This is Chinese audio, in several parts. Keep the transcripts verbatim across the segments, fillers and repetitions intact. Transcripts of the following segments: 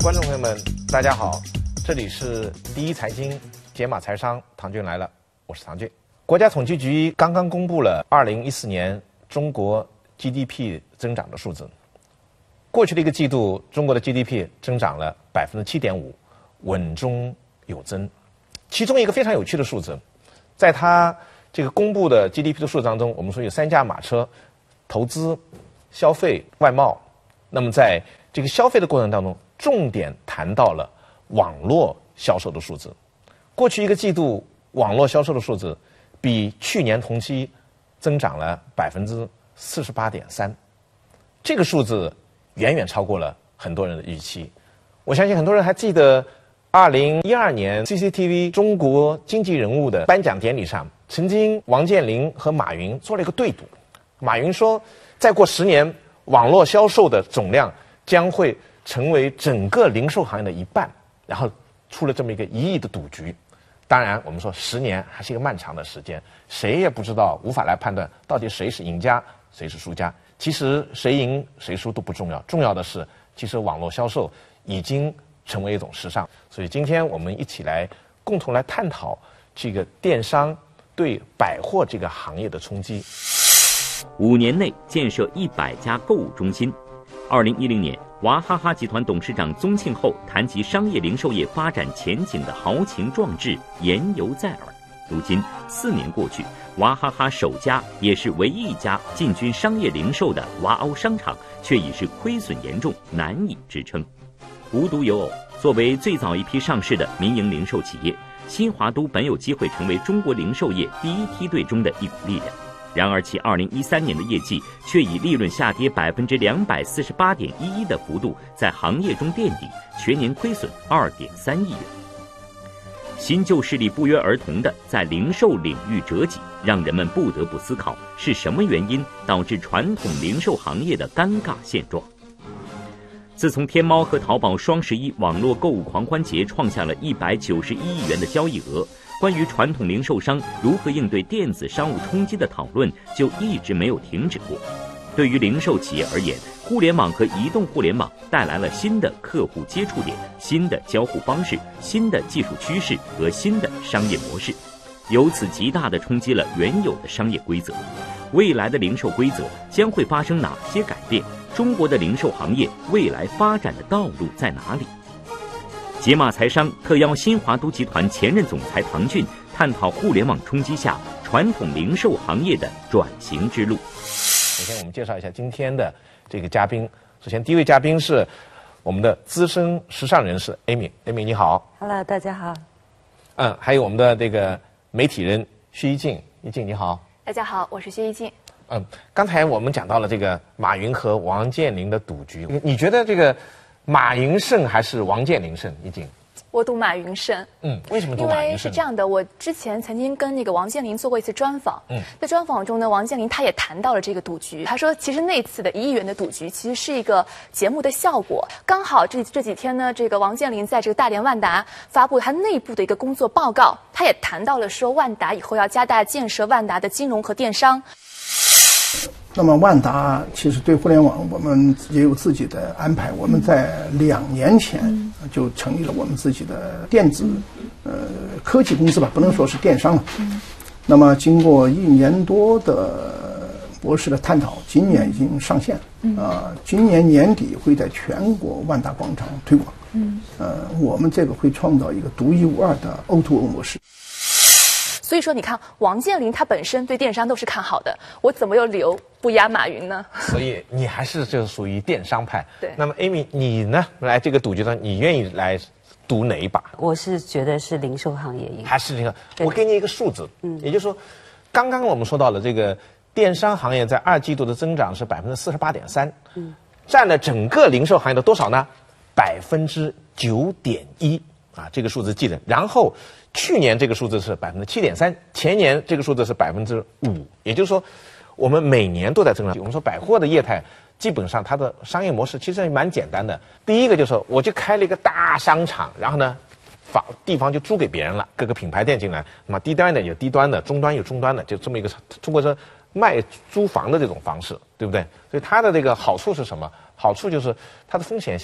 观众朋友们，大家好，这里是第一财经解码财商，唐骏来了，我是唐骏。国家统计局刚刚公布了二零一四年中国 G D P 增长的数字。过去的一个季度，中国的 G D P 增长了百分之七点五，稳中有增。其中一个非常有趣的数字，在它这个公布的 G D P 的数字当中，我们说有三驾马车：投资、消费、外贸。那么在这个消费的过程当中，重点谈到了网络销售的数字。过去一个季度，网络销售的数字比去年同期增长了百分之四十八点三，这个数字远远超过了很多人的预期。我相信很多人还记得，二零一二年 C C T V 中国经济人物的颁奖典礼上，曾经王健林和马云做了一个对赌。马云说，再过十年，网络销售的总量将会成为整个零售行业的一半，然后出了这么一个一亿的赌局。当然，我们说十年还是一个漫长的时间，谁也不知道，无法来判断到底谁是赢家，谁是输家。其实谁赢谁输都不重要，重要的是，其实网络销售已经成为一种时尚。所以今天我们一起来共同来探讨这个电商对百货这个行业的冲击。 五年内建设一百家购物中心。二零一零年，娃哈哈集团董事长宗庆后谈及商业零售业发展前景的豪情壮志言犹在耳。如今四年过去，娃哈哈首家也是唯一一家进军商业零售的娃欧商场，却已是亏损严重，难以支撑。无独有偶，作为最早一批上市的民营零售企业，新华都本有机会成为中国零售业第一梯队中的一股力量。然而其二零一三年的业绩却以利润下跌百分之两百四十八点一一的幅度在行业中垫底，全年亏损二点三亿元。新旧势力不约而同的在零售领域折戟，让人们不得不思考是什么原因导致传统零售行业的尴尬现状。自从天猫和淘宝双十一网络购物狂欢节创下了一百九十一亿元的交易额，关于传统零售商如何应对电子商务冲击的讨论就一直没有停止过。对于零售企业而言，互联网和移动互联网带来了新的客户接触点、新的交互方式、新的技术趋势和新的商业模式，由此极大地冲击了原有的商业规则。未来的零售规则将会发生哪些改变？中国的零售行业未来发展的道路在哪里？解码财商特邀新华都集团前任总裁唐骏探讨互联网冲击下传统零售行业的转型之路。 首先我们介绍一下今天的这个嘉宾。首先第一位嘉宾是我们的资深时尚人士 Amy。Amy 你好。 Hello， 大家好。 嗯，还有我们的这个媒体人薛一静。一静你好。 大家好，我是薛一静。 嗯，刚才我们讲到了这个马云和王健林的赌局，你觉得这个马云胜还是王健林胜？一静。 我赌马云胜。 嗯，为什么赌因马云胜？ 为是这样的，我之前曾经跟那个王健林做过一次专访。 嗯， 在专访中呢，王健林他也谈到了这个赌局。他说，其实那次的一亿元的赌局，其实是一个节目的效果。刚好这这几天呢，这个王健林在这个大连万达发布他内部的一个工作报告，他也谈到了说，万达以后要加大建设万达的金融和电商。 那么万达其实对互联网我们也有自己的安排，我们在两年前就成立了我们自己的电子呃科技公司吧，不能说是电商了。那么经过一年多的博士的探讨，今年已经上线了啊、呃，今年年底会在全国万达广场推广。嗯，呃，我们这个会创造一个独一无二的 O to O 模式。 所以说，你看王健林他本身对电商都是看好的，我怎么又留不压马云呢？ 所以你还是就是属于电商派。 对。 那么 Amy 你呢？来这个赌局上，你愿意来赌哪一把？ 我是觉得是零售行业赢。 还是这个？我给你一个数字，嗯，也就是说，刚刚我们说到了这个电商行业在二季度的增长是百分之四十八点三，嗯，占了整个零售行业的多少呢？百分之九点一啊，这个数字记得。然后去年这个数字是百分之七点三，前年这个数字是百分之五，也就是说，我们每年都在增长。我们说百货的业态，基本上它的商业模式其实也蛮简单的。第一个就是我就开了一个大商场，然后呢，房地方就租给别人了，各个品牌店进来，那么低端的有低端的，中端有中端的，就这么一个通过这卖租房的这种方式，对不对？所以它的这个好处是什么？好处就是它的风险小，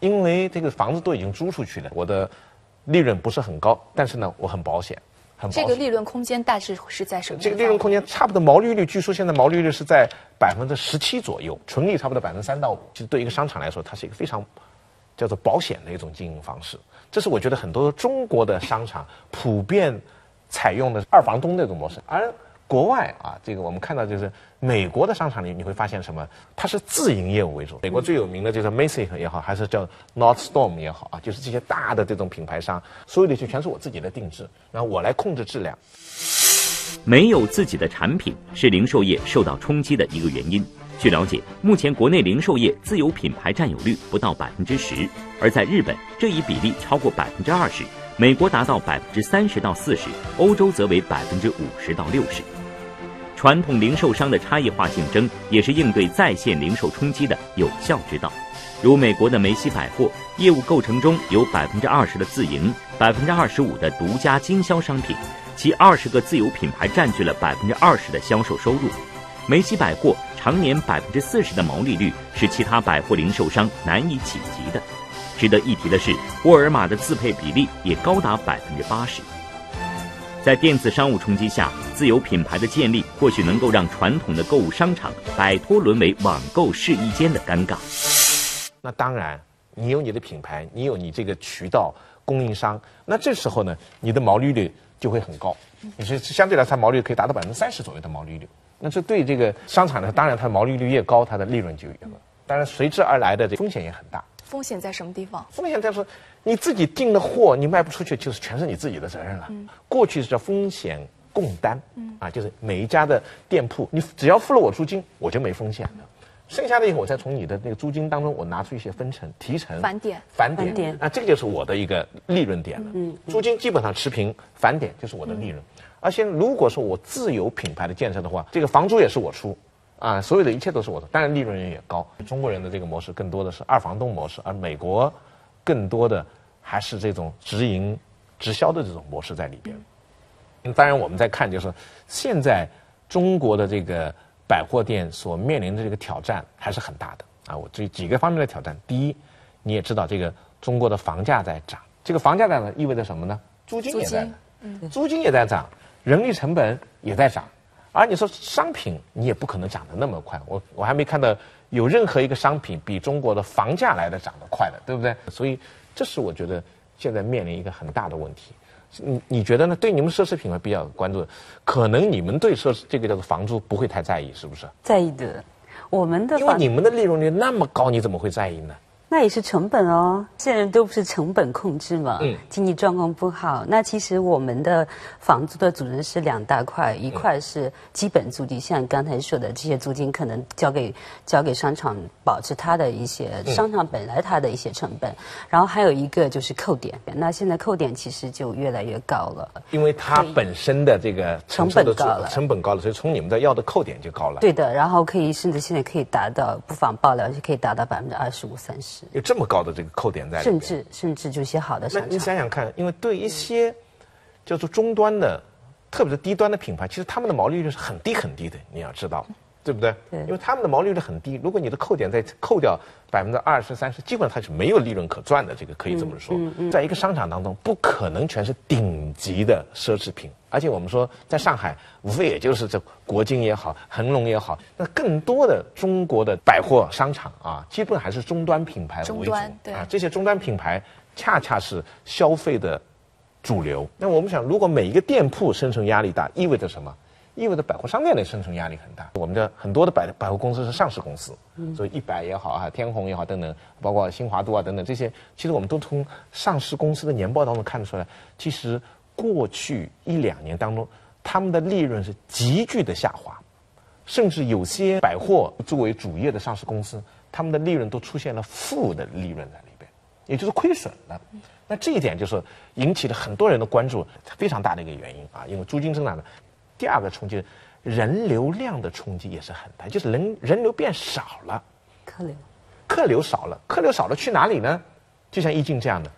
因为这个房子都已经租出去了，我的利润不是很高，但是呢，我很保险。 这个利润空间大致是在什么？ 这个利润空间差不多毛利率，据说现在毛利率是在百分之十七左右，纯利差不多百分之三到五。其实对一个商场来说，它是一个非常叫做保险的一种经营方式。这是我觉得很多中国的商场普遍采用的二房东这种模式，而国外啊，这个我们看到就是美国的商场里，你会发现什么？它是自营业务为主。美国最有名的就是 Macy's 也好，还是叫 Nordstrom 也好啊，就是这些大的这种品牌商，所有的就全是我自己的定制，然后我来控制质量。 没有自己的产品是零售业受到冲击的一个原因。据了解，目前国内零售业自有品牌占有率不到百分之十，而在日本这一比例超过百分之二十，美国达到百分之三十到四十，欧洲则为百分之五十到六十。传统零售商的差异化竞争也是应对在线零售冲击的有效之道。如美国的梅西百货，业务构成中有百分之二十的自营，百分之二十五的独家经销商品，其二十个自有品牌占据了百分之二十的销售收入。梅西百货常年百分之四十的毛利率是其他百货零售商难以企及的。值得一提的是，沃尔玛的自配比例也高达百分之八十。在电子商务冲击下，自有品牌的建立或许能够让传统的购物商场摆脱沦为网购试衣间的尴尬。 那当然，你有你的品牌，你有你这个渠道供应商，那这时候呢，你的毛利率就会很高。你是相对来说，它毛利率可以达到百分之三十左右的毛利率。那这对这个商场呢，当然它的毛利率越高，它的利润就越高。当然，随之而来的这风险也很大。 风险在什么地方？ 风险在说，你自己订的货你卖不出去，就是全是你自己的责任了。嗯、过去是叫风险共担，嗯、啊，就是每一家的店铺，你只要付了我租金，我就没风险了。剩下的以后，我再从你的那个租金当中，我拿出一些分成、提成、 返点、 返点，点啊，这个就是我的一个利润点了。嗯，租金基本上持平，返点就是我的利润。嗯、而且如果说我自有品牌的建设的话，这个房租也是我出。啊，所有的一切都是我的，当然利润也高。中国人的这个模式更多的是二房东模式，而美国更多的还是这种直营、直销的这种模式在里边。嗯、当然，我们在看就是现在中国的这个百货店所面临的这个挑战还是很大的啊。我这几个方面的挑战，第一，你也知道这个中国的房价在涨，这个房价在涨意味着什么呢？租金也在涨，嗯、租金也在涨，人力成本也在涨。而你说商品，你也不可能涨得那么快。我我还没看到有任何一个商品比中国的房价来的涨得快的，对不对？所以这是我觉得现在面临一个很大的问题。你你觉得呢？对你们奢侈品牌比较关注，可能你们对奢侈这个叫做房租不会太在意，是不是？ 在意的，我们的因为你们的利润率那么高，你怎么会在意呢？ 那也是成本哦，现在都不是成本控制嘛，嗯，经济状况不好。那其实我们的房租的组成是两大块，一块是基本租金，像刚才说的这些租金可能交给交给商场，保持它的一些商场本来它的一些成本，嗯、然后还有一个就是扣点。那现在扣点其实就越来越高了， 因为它本身的这个成本高了， 成本高了，所以从你们这要的扣点就高了。 对的，然后可以甚至现在可以达到不妨爆料，可以达到百分之二十五、三十。 有这么高的这个扣点在里面， 甚至甚至就一些好的商场。 那你想想看，因为对一些叫做终端的，特别是低端的品牌，其实他们的毛利率是很低很低的，你要知道，对不对？ 对。 因为他们的毛利率很低，如果你的扣点再扣掉百分之二十、三十，基本上它是没有利润可赚的。这个可以这么说。嗯嗯嗯、在一个商场当中，不可能全是顶级的奢侈品。而且我们说，在上海，无非也就是这国金也好，恒隆也好，那更多的中国的百货商场啊，基本还是终端品牌为主。 终端对啊，这些终端品牌恰恰是消费的主流。那我们想，如果每一个店铺生存压力大，意味着什么？意味着百货商店的生存压力很大。我们的很多的百百货公司是上市公司，嗯、所以一百也好啊，天虹也好等等，包括新华都啊等等这些，其实我们都从上市公司的年报当中看得出来，其实过去一两年当中，他们的利润是急剧的下滑，甚至有些百货作为主业的上市公司，他们的利润都出现了负的利润在里边，也就是亏损了。那这一点就是引起了很多人的关注，非常大的一个原因啊，因为租金增长的。第二个冲击，人流量的冲击也是很大，就是人人流变少了， 客流， 客流少了，客流少了去哪里呢？就像易静这样的，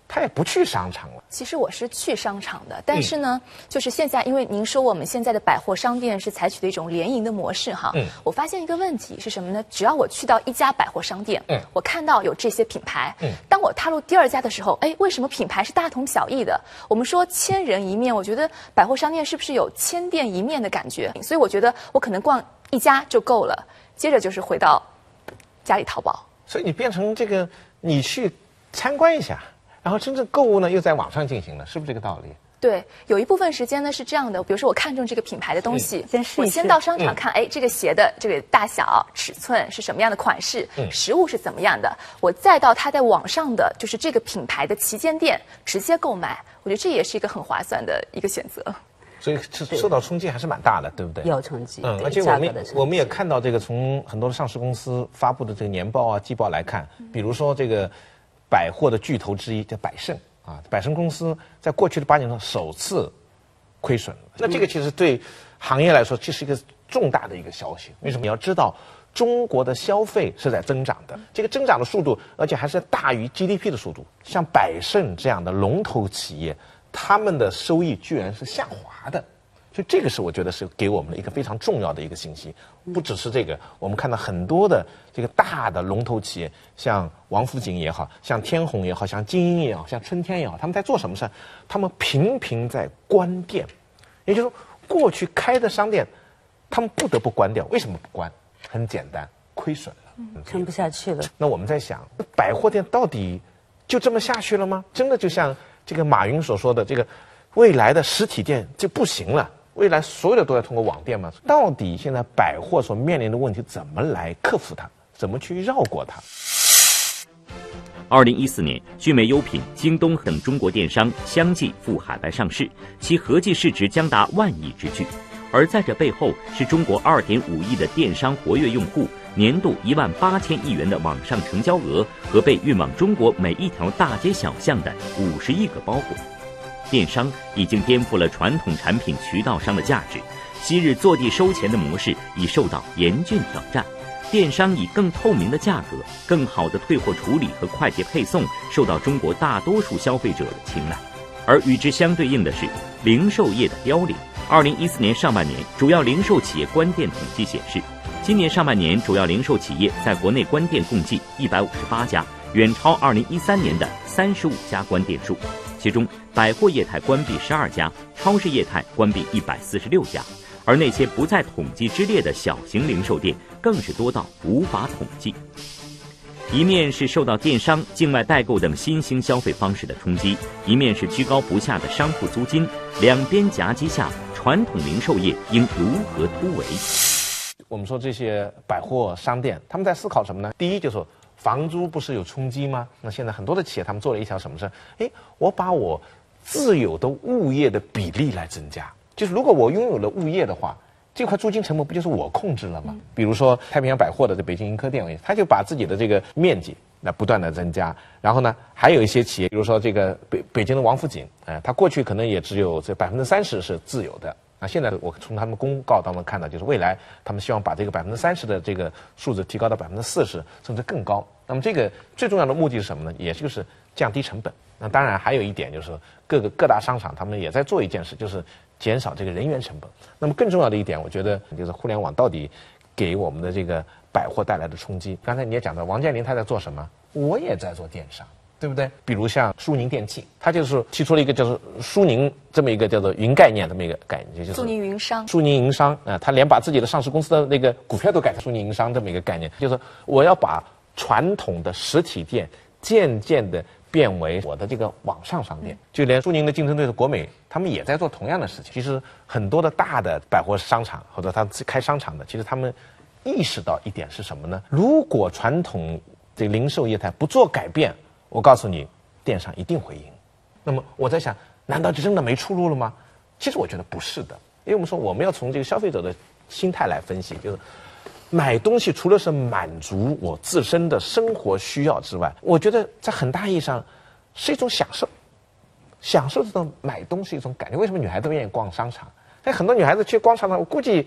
他也不去商场了。 其实我是去商场的，但是呢，嗯、就是现在，因为您说我们现在的百货商店是采取的一种联营的模式哈，嗯，我发现一个问题是什么呢？只要我去到一家百货商店，嗯，我看到有这些品牌，嗯，当我踏入第二家的时候，哎，为什么品牌是大同小异的？我们说千人一面，我觉得百货商店是不是有千店一面的感觉？所以我觉得我可能逛一家就够了，接着就是回到家里淘宝。 所以你变成这个，你去参观一下。然后真正购物呢，又在网上进行了，是不是这个道理？ 对，有一部分时间呢是这样的，比如说我看中这个品牌的东西， 嗯、先我先到商场看，哎、嗯，这个鞋的这个大小、尺寸是什么样的款式，嗯，实物是怎么样的，我再到它在网上的就是这个品牌的旗舰店直接购买，我觉得这也是一个很划算的一个选择。 所以受到冲击还是蛮大的，对不对？ 有冲击， 嗯，而且我们我们也看到这个从很多的上市公司发布的这个年报啊、季报来看，比如说这个百货的巨头之一叫百盛。啊，百盛公司在过去的八年中首次亏损了。那这个其实对行业来说，这是一个重大的一个消息。为什么？你要知道，中国的消费是在增长的，这个增长的速度，而且还是大于 G D P 的速度。像百盛这样的龙头企业，他们的收益居然是下滑的。所以这个是我觉得是给我们的一个非常重要的一个信息。不只是这个，我们看到很多的这个大的龙头企业，像王府井也好，像天虹也好，像金鹰也好，像春天也好，他们在做什么事？他们频频在关店，也就是说，过去开的商店，他们不得不关掉。为什么不关？很简单，亏损了， 嗯，撑不下去了。 那我们在想，百货店到底就这么下去了吗？真的就像这个马云所说的，这个未来的实体店就不行了？未来所有的都要通过网店吗？到底现在百货所面临的问题怎么来克服它？怎么去绕过它？ 二零一四年，聚美优品、京东等中国电商相继赴海外上市，其合计市值将达万亿之巨。而在这背后，是中国二点五亿的电商活跃用户，年度一万八千亿元的网上成交额和被运往中国每一条大街小巷的五十亿个包裹。电商已经颠覆了传统产品渠道商的价值，昔日坐地收钱的模式已受到严峻挑战。电商以更透明的价格、更好的退货处理和快捷配送，受到中国大多数消费者的青睐。而与之相对应的是零售业的凋零。二零一四年上半年，主要零售企业关店统计显示，今年上半年主要零售企业在国内关店共计一百五十八家，远超二零一三年的三十五家关店数。其中，百货业态关闭十二家，超市业态关闭一百四十六家，而那些不在统计之列的小型零售店更是多到无法统计。一面是受到电商、境外代购等新兴消费方式的冲击，一面是居高不下的商铺租金，两边夹击下，传统零售业应如何突围？ 我们说这些百货商店，他们在思考什么呢？第一就是说，房租不是有冲击吗？那现在很多的企业他们做了一条什么事？哎，我把我自有的物业的比例来增加。就是如果我拥有了物业的话，这块租金成本不就是我控制了吗？嗯、比如说太平洋百货的这北京盈科店，他就把自己的这个面积来不断的增加。然后呢，还有一些企业，比如说这个北北京的王府井，哎、呃，它过去可能也只有这百分之三十是自有的。那现在我从他们公告当中看到，就是未来他们希望把这个百分之三十的这个数字提高到百分之四十，甚至更高。那么这个最重要的目的是什么呢？也就是降低成本。那当然还有一点就是各个各大商场他们也在做一件事，就是减少这个人员成本。那么更重要的一点，我觉得就是互联网到底给我们的这个百货带来的冲击。刚才你也讲到，王健林他在做什么？我也在做电商。对不对？比如像苏宁电器，它就是提出了一个叫做苏宁这么一个叫做云概念这么一个概念，就是苏宁云商。 苏宁云商啊、呃，他连把自己的上市公司的那个股票都改成苏宁云商这么一个概念，就是我要把传统的实体店渐渐的变为我的这个网上商店。就连苏宁的竞争对手国美，他们也在做同样的事情。其实很多的大的百货商场或者他开商场的，其实他们意识到一点是什么呢？如果传统这个零售业态不做改变，我告诉你，电商一定会赢。那么我在想，难道就真的没出路了吗？其实我觉得不是的，因为我们说我们要从这个消费者的心态来分析，就是买东西除了是满足我自身的生活需要之外，我觉得在很大意义上是一种享受。享受这种买东西一种感觉。为什么女孩子愿意逛商场？但很多女孩子去逛商场，我估计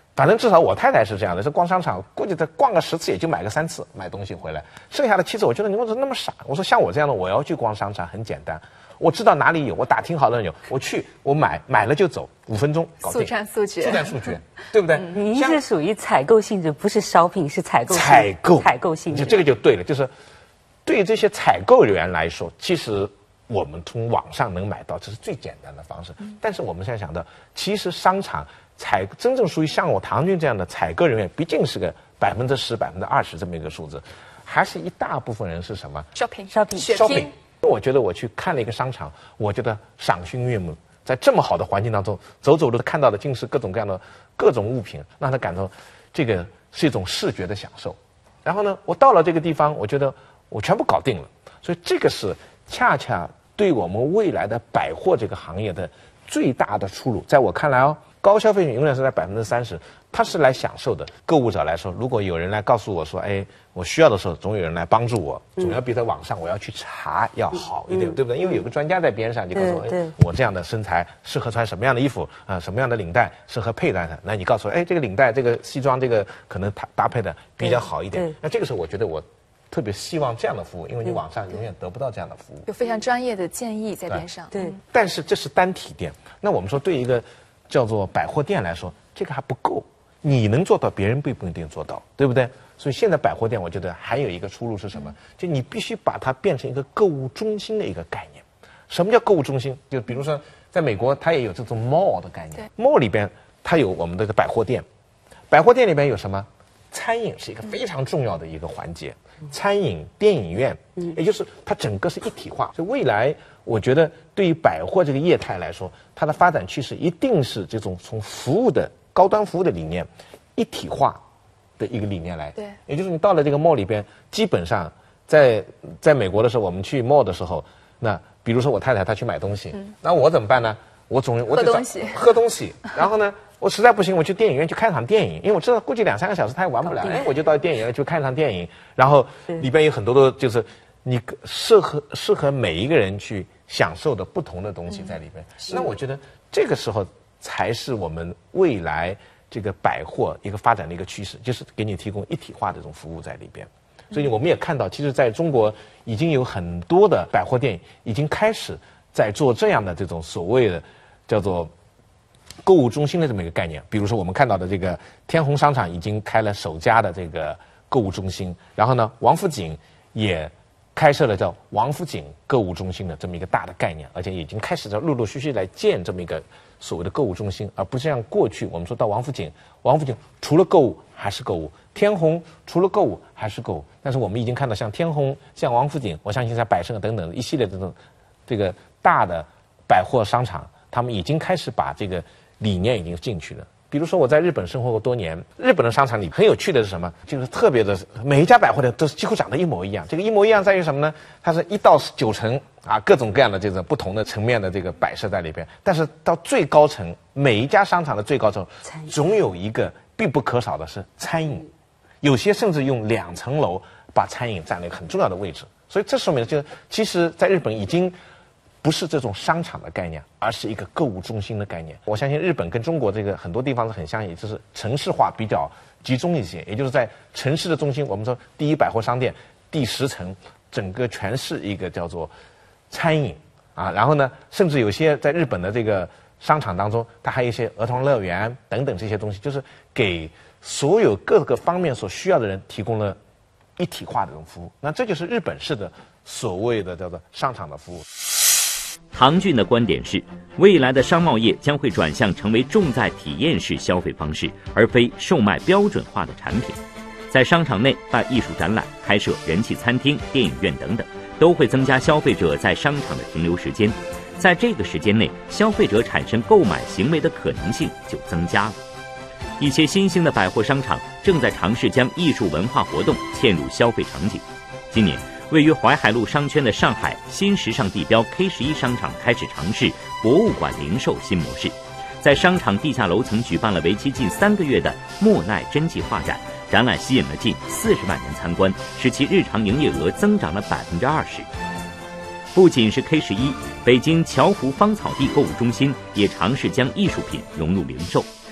反正至少我太太是这样的，是逛商场，估计她逛个十次也就买个三次买东西回来，剩下的七次我觉得你们怎么那么傻？我说像我这样的，我要去逛商场很简单，我知道哪里有，我打听好了有，我去我买买了就走，五分钟搞定， 速战速决， 速战速决，对不对？ 您是属于采购性质，不是shopping，是采购采购采购性质， 就这个就对了，就是对于这些采购人员来说，其实我们从网上能买到，这是最简单的方式。但是我们现在想到，其实商场采真正属于像我唐军这样的采购人员，毕竟是个百分之十、百分之二十这么一个数字，还是一大部分人是什么 shopping shopping 血 shopping 拼。 我觉得我去看了一个商场，我觉得赏心悦目，在这么好的环境当中，走走路看到的尽是各种各样的各种物品，让他感到这个是一种视觉的享受。然后呢，我到了这个地方，我觉得我全部搞定了。所以这个是恰恰对我们未来的百货这个行业的最大的出路。在我看来哦，高消费品永远是在百分之三十，它是来享受的。购物者来说，如果有人来告诉我说，哎，我需要的时候，总有人来帮助我，总要比在网上我要去查要好一点，嗯、对不对？因为有个专家在边上，就告诉我，哎，我这样的身材适合穿什么样的衣服啊、呃，什么样的领带适合佩戴的。那你告诉我，哎，这个领带、这个西装、这个可能搭搭配的比较好一点。那这个时候，我觉得我特别希望这样的服务，因为你网上永远得不到这样的服务。 有非常专业的建议在边上。 对， 但是这是单体店。那我们说，对一个叫做百货店来说，这个还不够。你能做到，别人并不一定做到，对不对？所以现在百货店，我觉得还有一个出路是什么？就你必须把它变成一个购物中心的一个概念。什么叫购物中心？就比如说，在美国，它也有这种 mall 的概念。mall 里边它有我们这个百货店，百货店里边有什么？餐饮是一个非常重要的一个环节。餐饮、电影院，也就是它整个是一体化。所以未来，我觉得对于百货这个业态来说，它的发展趋势一定是这种从服务的高端服务的理念一体化的一个理念来。 对， 也就是你到了这个 mall 里边，基本上在在美国的时候，我们去 mall 的时候，那比如说我太太她去买东西，嗯、那我怎么办呢？我总我得喝东西， 喝东西，然后呢？我实在不行，我去电影院去看场电影，因为我知道估计两三个小时他也玩不了，哎，我就到电影院去看场电影，然后里边有很多的，就是你适合适合每一个人去享受的不同的东西在里边。嗯、那我觉得这个时候才是我们未来这个百货一个发展的一个趋势，就是给你提供一体化的这种服务在里边。所以我们也看到，其实在中国已经有很多的百货店已经开始在做这样的这种所谓的叫做购物中心的这么一个概念。比如说我们看到的这个天虹商场已经开了首家的这个购物中心，然后呢，王府井也开设了叫王府井购物中心的这么一个大的概念，而且已经开始在陆陆续续来建这么一个所谓的购物中心，而不是像过去我们说到王府井，王府井除了购物还是购物，天虹除了购物还是购物。但是我们已经看到像天虹、像王府井，我相信像百盛等等一系列这种这个大的百货商场，他们已经开始把这个理念已经进去了。比如说我在日本生活过多年，日本的商场里很有趣的是什么？就是特别的，每一家百货店都是几乎长得一模一样。这个一模一样在于什么呢？它是一到九层啊，各种各样的这种不同的层面的这个摆设在里边。但是到最高层，每一家商场的最高层，总有一个必不可少的是餐饮，有些甚至用两层楼把餐饮占了一个很重要的位置。所以这说明就是，其实在日本已经不是这种商场的概念，而是一个购物中心的概念。我相信日本跟中国这个很多地方是很相似，就是城市化比较集中一些，也就是在城市的中心，我们说第一百货商店第十层，整个全是一个叫做餐饮啊，然后呢，甚至有些在日本的这个商场当中，它还有一些儿童乐园等等这些东西，就是给所有各个方面所需要的人提供了一体化的这种服务。那这就是日本式的所谓的叫做商场的服务。 唐骏的观点是，未来的商贸业将会转向成为重在体验式消费方式，而非售卖标准化的产品。在商场内办艺术展览、开设人气餐厅、电影院等等，都会增加消费者在商场的停留时间。在这个时间内，消费者产生购买行为的可能性就增加了。一些新兴的百货商场正在尝试将艺术文化活动嵌入消费场景。今年，位于淮海路商圈的上海新时尚地标 K 十一 商场开始尝试博物馆零售新模式，在商场地下楼层举办了为期近三个月的莫奈真迹画展，展览吸引了近四十万人参观，使其日常营业额增长了百分之二十。不仅是 K 十一，北京侨湖芳草地购物中心也尝试将艺术品融入零售，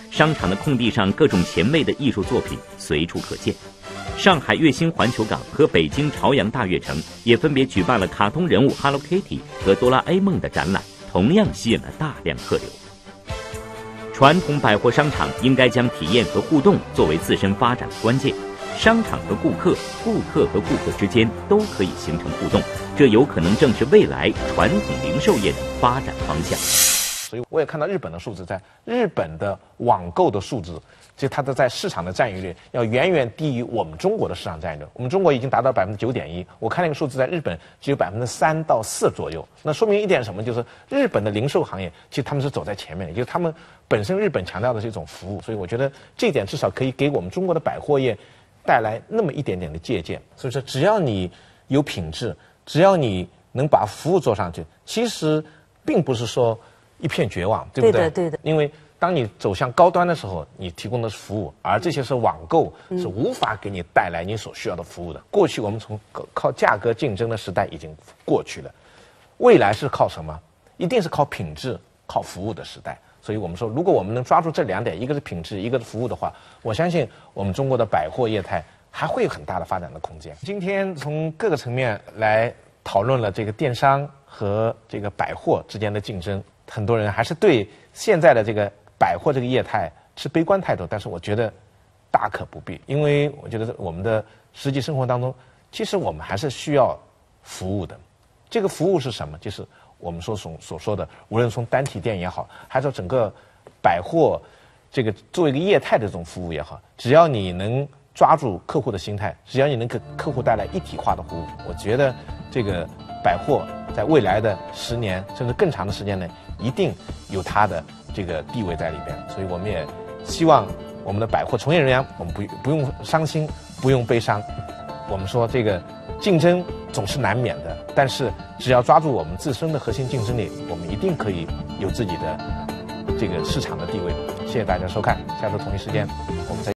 商场的空地上各种前卫的艺术作品随处可见。上海悦兴环球港和北京朝阳大悦城也分别举办了卡通人物 Hello Kitty 和哆啦 A 梦的展览，同样吸引了大量客流。传统百货商场应该将体验和互动作为自身发展的关键，商场和顾客、顾客和顾客之间都可以形成互动，这有可能正是未来传统零售业的发展方向。 所以我也看到日本的数字，在日本的网购的数字，其实它的在市场的占有率要远远低于我们中国的市场占有率。我们中国已经达到百分之九点一，我看那个数字在日本只有百分之三到四左右。那说明一点什么？就是日本的零售行业其实他们是走在前面的，就是他们本身日本强调的是一种服务，所以我觉得这一点至少可以给我们中国的百货业带来那么一点点的借鉴。所以说，只要你有品质，只要你能把服务做上去，其实并不是说一片绝望，对不对？ 对的，对的。 因为当你走向高端的时候，你提供的是服务，而这些是网购是无法给你带来你所需要的服务的。过去我们从靠价格竞争的时代已经过去了，未来是靠什么？一定是靠品质、靠服务的时代。所以我们说，如果我们能抓住这两点，一个是品质，一个是服务的话，我相信我们中国的百货业态还会有很大的发展的空间。今天从各个层面来讨论了这个电商和这个百货之间的竞争，很多人还是对现在的这个百货这个业态持悲观态度，但是我觉得大可不必，因为我觉得我们的实际生活当中，其实我们还是需要服务的。这个服务是什么？就是我们所所所说的，无论从单体店也好，还是整个百货这个作为一个业态的这种服务也好，只要你能抓住客户的心态，只要你能给客户带来一体化的服务，我觉得这个百货在未来的十年甚至更长的时间内，一定有它的这个地位在里边。所以我们也希望我们的百货从业人员，我们不不用伤心，不用悲伤。我们说这个竞争总是难免的，但是只要抓住我们自身的核心竞争力，我们一定可以有自己的这个市场的地位。谢谢大家收看，下周同一时间我们再见。